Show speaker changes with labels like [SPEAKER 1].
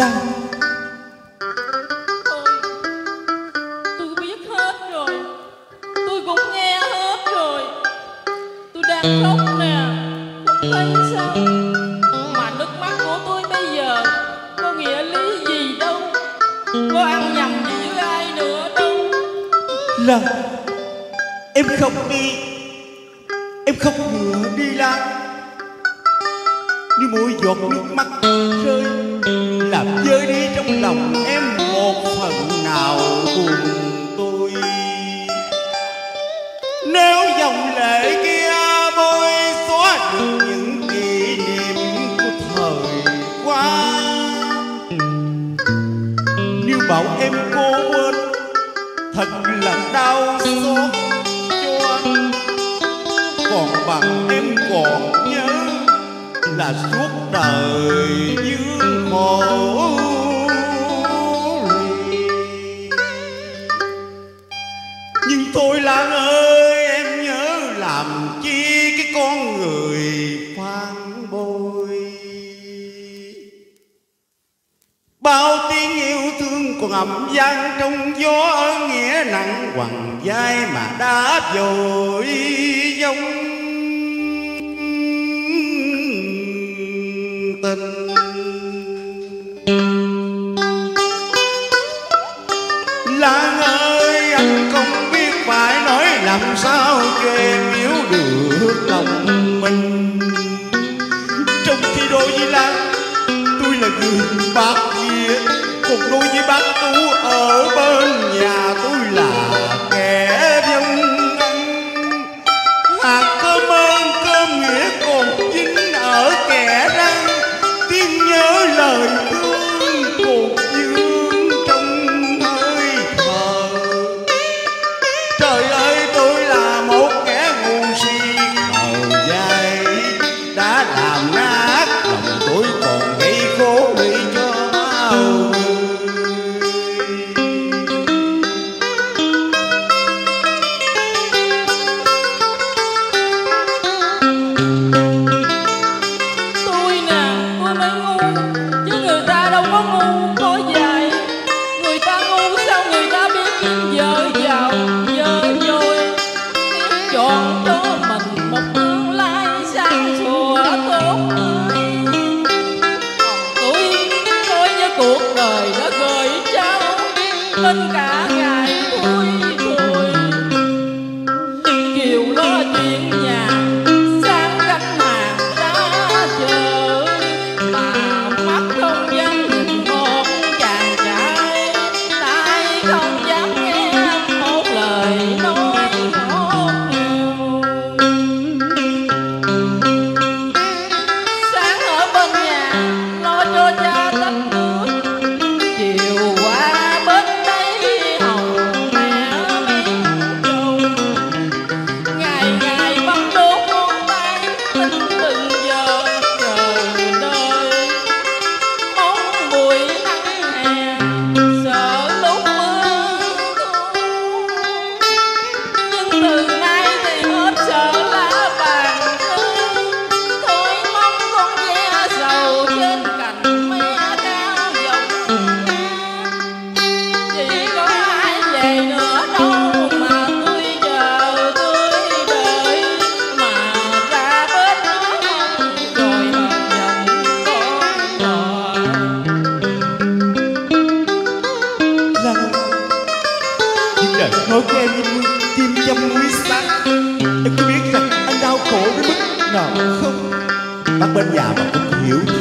[SPEAKER 1] Lan.
[SPEAKER 2] Tôi biết hết rồi, tôi cũng nghe hết rồi. Tôi đang khóc nè, không thấy sao. Mà nước mắt của tôi bây giờ có nghĩa lý gì đâu, có ăn nhầm gì với ai nữa đâu.
[SPEAKER 1] Lan, em khóc đi, em khóc nữa đi Lan. Như mỗi giọt nước mắt rơi, làm vơi đi trong lòng em một phần nào buồn tôi. Nếu dòng lệ kia bôi xóa được những kỷ niệm của thời qua, nếu bảo em cô quên thật là đau xót cho anh. Còn bằng em còn nhớ là suốt đời dương khổ lì. Nhưng thôi Lan ơi, em nhớ làm chi cái con người phản bội. Bao tiếng yêu thương còn ầm vang trong gió, ở nghĩa nặng quằn vai mà đã vội vong tình. Lan ơi, anh không biết phải nói làm sao cho em hiểu được lòng mình. Trong khi đối với Lan, tôi là người bác nghĩa, còn đối với bác Tú ở bên nhà tôi là kẻ dân ăn. Hạt cơm ơn cơm nghĩa còn dính ở kẻ răng, tiếng nhớ lời thương cột dương trong hơi thở. Trời ơi, tôi là một kẻ ngu si khờ dại, đã làm nát lòng tôi còn gây khổ lụy cho bao người.
[SPEAKER 2] Tôi nè, tôi mới ngu, chứ người ta đâu có ngu có dại. Người ta ngu sao người ta biết kiếm vợ giàu vợ dồi, biết chọn cho mình một tương lai sáng sủa tốt tươi. Còn tôi đối với cuộc đời đã gửi trao nên cả ngày vui thôi. Chiều lo chuyện nhà, sáng gánh hàng ra chợ, mà mắt không dám nhìn một chàng trai, tai không dám nghe một lời nói ngọt ngào. Sáng ở bên nhà lo cho cha tách nước, chiều qua bên đây hầu mẹ miếng trầu. Ngày ngày bấm đốt ngón tay tính từng giờ chờ đợi, mong buổi nắng hè sợ lúc mưa thu. Nhưng từ nay thì hết sợ lá vàng tươi, thôi mong con ve sầu trên cành me cao vọng nghe. Chỉ có ai về nữa đâu mà tôi chờ tôi đợi, mà ra bến nó không rồi hờn giọng con đò.
[SPEAKER 1] Lan, những lời nói của em như kim châm núi sắc. Em có biết rằng anh đau khổ đến mức nào không? Bác bên nhà mà cũng hiểu